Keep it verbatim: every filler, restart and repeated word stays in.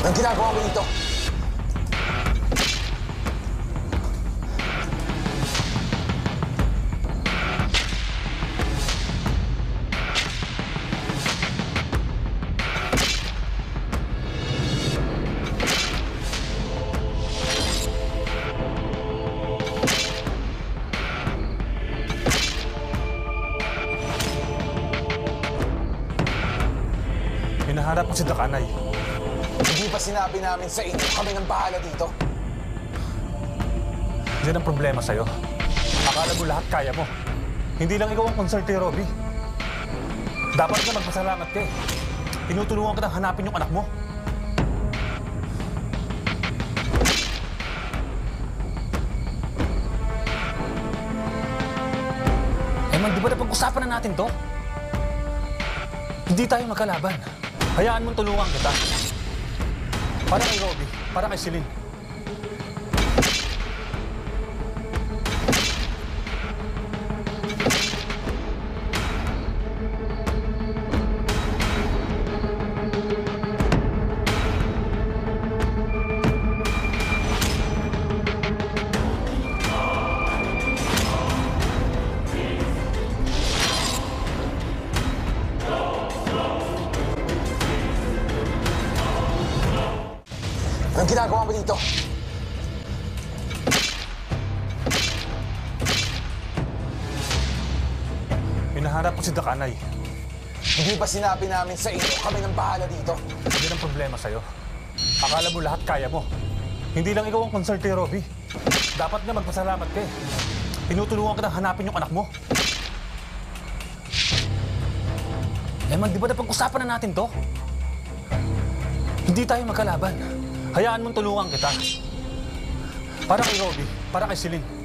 Anong ginagawa mo dito? Hinaharap ko si Dakanay. Hindi ba sinabi namin sa inyo kami nang bahala dito? Yan ang problema sa'yo. Akala mo lahat kaya mo. Hindi lang ikaw ang concern kay Robby. Dapat na magpasalamat ka eh. Tinutulungan ka nang hanapin yung anak mo. Emman, di ba napag-usapan na natin to? Hindi tayo magkalaban. Hayaan mong tulungan kita. Para kay Robby, para kay Celine. Anong ginagawa mo dito? Hinaharap ko si Dakanay. Hindi ba sinabi namin sa inyo kami nang bahala dito? Yan ang problema sa'yo. Akala mo lahat kaya mo. Hindi lang ikaw ang concern kay Robby. Dapat nga magpasalamat ka eh. Tinutulungan ka nang hanapin yung anak mo. Emman, di ba napag-usapan na natin to? Hindi tayo magkalaban. Hayaan mong tulungan kita. Para kay Robby, para kay Celine.